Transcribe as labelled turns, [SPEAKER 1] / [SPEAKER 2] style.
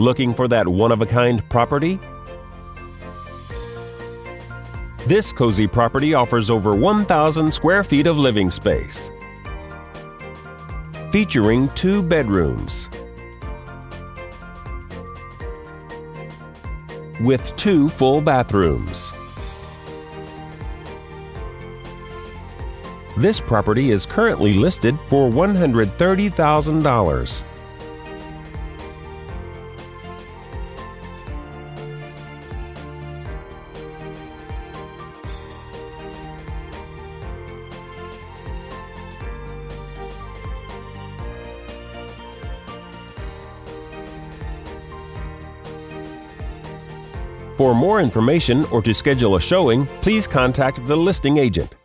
[SPEAKER 1] Looking for that one-of-a-kind property? This cozy property offers over 1,000 square feet of living space, featuring 2 bedrooms with 2 full bathrooms. This property is currently listed for $130,000. For more information or to schedule a showing, please contact the listing agent.